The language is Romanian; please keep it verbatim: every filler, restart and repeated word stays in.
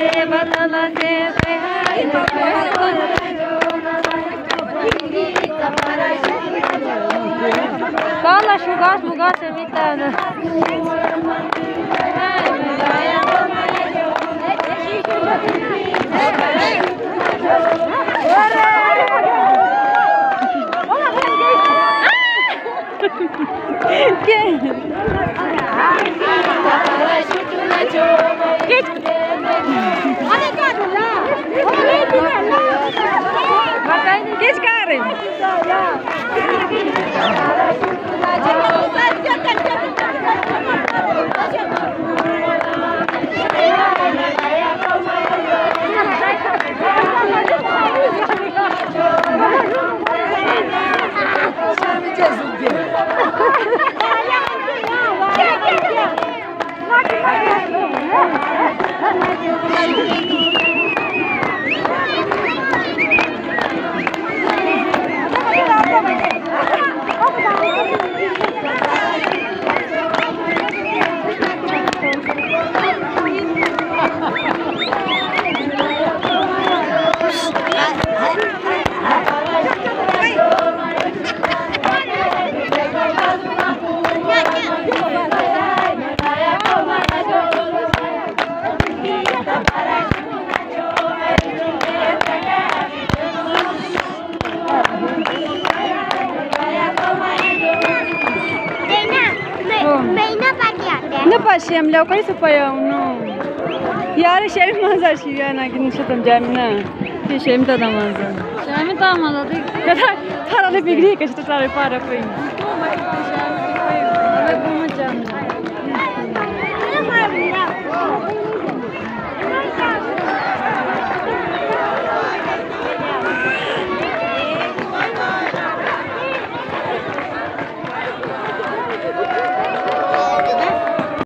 Kalash ugas mugas emitana. Geç karım. Paşam la kai supaya no yar Sherin maza shiya na kin shatam jamna ki Sherin ta damaza Sherin ta maza de kada para le bigri ke sta tare para pai